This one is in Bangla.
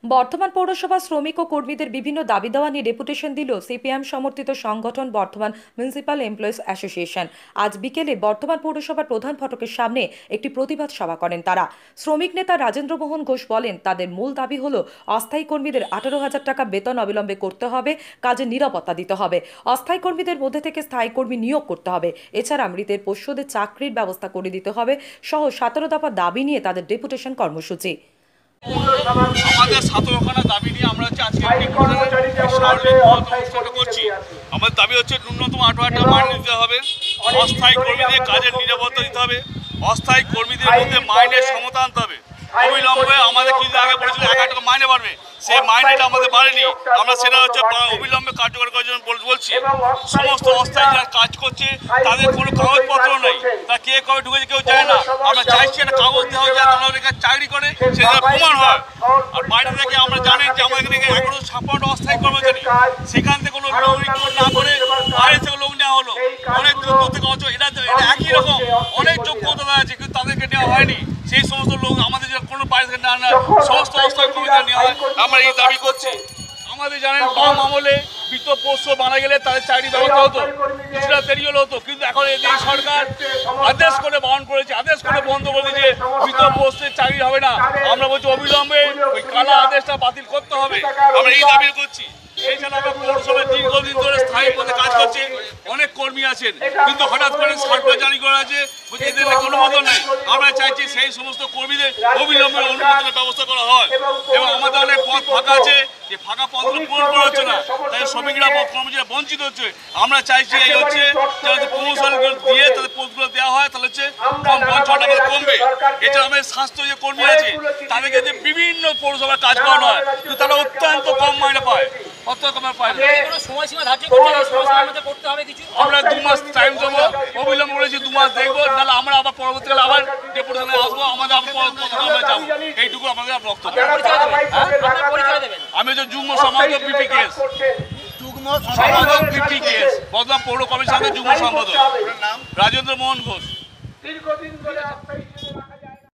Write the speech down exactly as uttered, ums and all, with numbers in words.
বর্ধমান পৌরসভা শ্রমিক ও কর্মীদের বিভিন্ন দাবি দেওয়া নিয়ে ডেপুটেশন দিল সিপিএম সমর্থিত সংগঠন বর্ধমান মিউনিসিপ্যাল এমপ্লয়িজ অ্যাসোসিয়েশন। আজ বিকেলে বর্ধমান পৌরসভার প্রধান ফটকের সামনে একটি প্রতিবাদ সভা করেন তারা। শ্রমিক নেতা রাজেন্দ্র মোহন ঘোষ বলেন, তাদের মূল দাবি হলো অস্থায়ী কর্মীদের আঠারো হাজার টাকা বেতন অবিলম্বে করতে হবে, কাজে নিরাপত্তা দিতে হবে, অস্থায়ী কর্মীদের মধ্যে থেকে স্থায়ী কর্মী নিয়োগ করতে হবে, এছাড়া মৃতের পোষ্যদের চাকরির ব্যবস্থা করে দিতে হবে সহ সতেরো দফা দাবি নিয়ে তাদের ডেপুটেশন কর্মসূচি। আমাদের সতেরোখানা দাবি নিয়ে আমরা হচ্ছে আজকে করছি। আমাদের দাবি হচ্ছে ন্যূনতম আঠারো হাজার টাকা মাইনে দিতে হবে, অস্থায়ী কর্মীদের কাজের নিরাপত্তা দিতে হবে, অস্থায়ী কর্মীদের মধ্যে মাইনের সমতা আনতে হবে। অবিলম্বে আমাদের কিছু আগে বলেছিল এক হাজার টাকা মাইনে বাড়বে, সেই মাইনেটা আমাদের বাড়েনি। আমরা সেটা হচ্ছে অবিলম্বে কার্যকর করার জন্য বলছি। সমস্ত অস্থায়ী যারা কাজ করছে তাদের কোনো কাগজপত্র নেই, তা কে কবে ঢুকেছে কেউ জানে না। আমরা চাইছি একটা কাগজ দেওয়া যায়, তারা কাছে চাকরি করে সেটা প্রমাণ হয়। আর বাইরে থেকে আমরা জানেন যে আমাদের এখানে এখনো ছাপ্পান্ন অস্থায়ী কর্মচারী, সেখান থেকে কোনো লোক না করে বাইরে থেকে লোক নেওয়া হলো। অনেক দূর দূর থেকে এটা এটা একই রকম অনেক যোগ্যতা আছে, কিন্তু তাদেরকে নেওয়া হয়নি। সেই সমস্ত লোক আমাদের কোনো বাইরে থেকে না না সমস্ত অস্থায়ী কর্মীদের নেওয়া হয়। আমরা এই দাবি করছি। আমাদের জানেন বাম আমলে বিত্ত পোষ্য মারা গেলে তাদের চাকরি ব্যবস্থা হতো, কিছুটা দেরি হলে হতো, কিন্তু এখন এই সরকার আদেশ করে বারণ করেছে, আদেশ করে বন্ধ করে দিয়েছে বিত্ত পোষ্যের চাকরি হবে না। আমরা বলছি অবিলম্বে ওই কালা আদেশটা বাতিল করতে হবে। আমরা এই দাবি করছি। এছাড়া আমরা পৌরসভায় দীর্ঘদিন ধরে স্থায়ী পদে কাজ করছে, অনেক কর্মী আছেন, কিন্তু হঠাৎ করে সার্কুলার জারি করা আছে, এদের অনুমোদন নেই। আমরা চাইছি সেই সমস্ত কর্মীদের অবিলম্বে অনুমোদনের ব্যবস্থা করা হয়। এবং আমাদের অনেক পদ ফাঁকা আছে, যে ফাঁকা পদগুলো পূরণ করা হচ্ছে না, তাই শ্রমিকরা কর্মচারীরা বঞ্চিত হচ্ছে। আমরা চাইছি এই হচ্ছে যাতে প্রমোশনগুলো দিয়ে তাদের পদগুলো দেওয়া হয়, তাহলে হচ্ছে কম পঞ্চাশটা কমবে। এছাড়া আমাদের স্বাস্থ্য যে কর্মী আছে তাদেরকে যে বিভিন্ন পৌরসভার কাজ করানো হয়, কিন্তু তারা অত্যন্ত কম মাইনে পায়, অত্যন্ত কম পায়। আমরা দু মাস টাইম দেবো, অবিলম্ব করেছি দু মাস দেখবো, নাহলে আমরা আবার পরবর্তীকালে আবার ডেপুটেশনে আসবো, আমাদের আবার আমরা যাবো। এইটুকু আমাদের বক্তব্য। আমি হচ্ছে যুগ্ম সম্পাদক বিপি কেস, যুগ্ম সম্পাদক বিপি কেস, বর্ধমান পৌর কমিশনের যুগ্ম সম্পাদক রাজেন্দ্র মোহন ঘোষ।